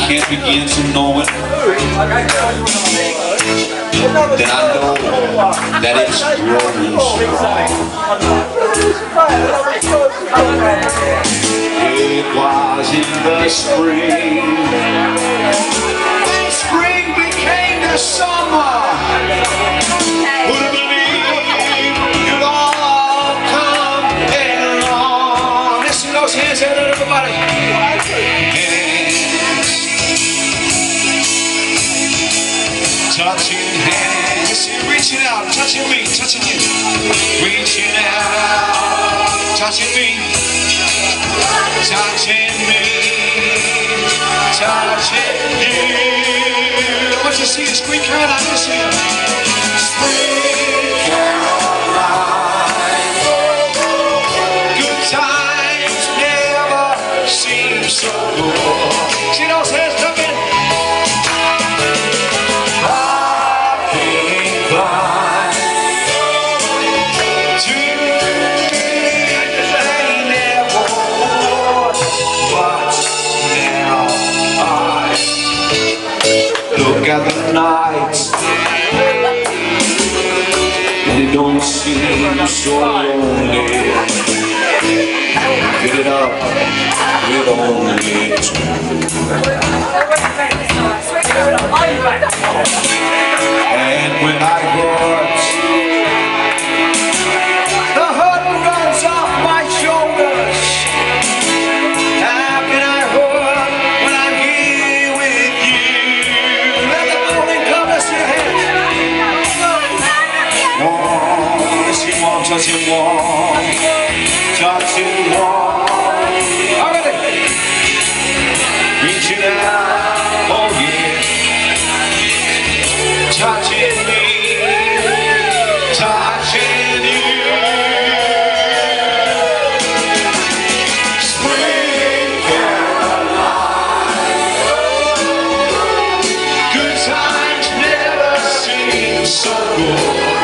can't begin to know it, then I know that it's growing strong. It was in the spring, when spring became the summer. Would have believed you'd all come heading on. Listen to those hands out, everybody. Touching hands, listen, reaching out, touching me, touching you. Reaching out, touching me, touching me, touching you. I want you to see the Spring Caroline, listen. Spring Caroline, good times never seem so good. See those hands coming? Look at the night, and it don't seem so lonely. Get it up with only two. And when I hurt, the hurt runs off my shoulders. How can I hurt when I'm here with you? Let the morning come, let's see your hands. Warm, let's see warm, touching warm, touching warm. Already, reaching out, oh yeah, touching me, touching you. Spring Caroline, good times never seem so good.